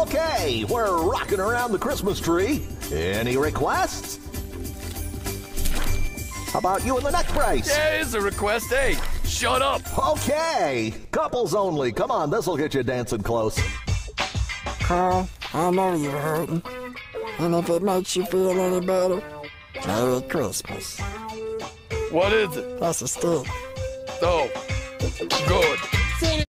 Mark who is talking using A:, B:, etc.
A: Okay, we're rocking around the Christmas tree. Any requests? How about you in the neck brace?
B: Yeah, it's a request. Hey, shut up.
A: Okay, couples only. Come on, this'll get you dancing close.
C: Carl, I know you're hurting. And if it makes you feel any better, Merry Christmas.
B: What is it?
C: That's a stick.
B: Oh, good.